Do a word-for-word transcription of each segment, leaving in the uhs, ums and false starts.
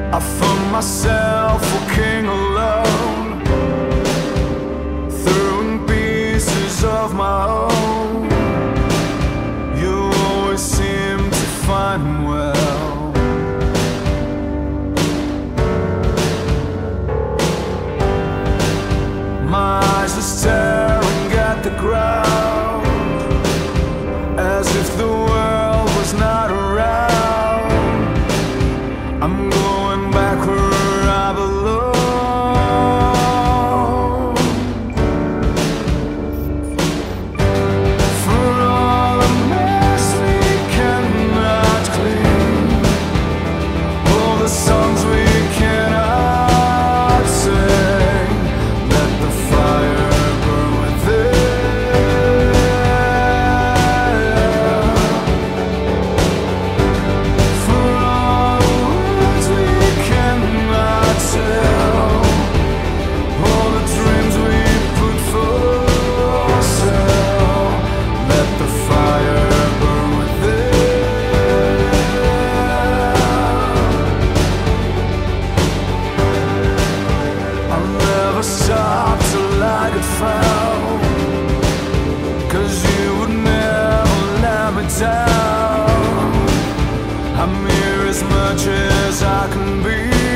I found myself walking alone, throwing pieces of my own. You always seem to find well. My eyes are staring at the ground, as if the world was not around. I'm going back where I belong. For all the mess we cannot clean, all the songs we cannot sing, let the fire burn within. For all the words we cannot tell, all the dreams we put for sale, let the fire burn within. I'll never stop till I get found, 'cause you would never let me down. I'm here as much as I can be.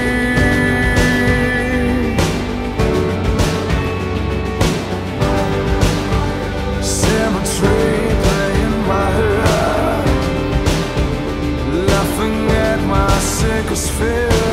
Cemetery playing my head, laughing at my sickest fear.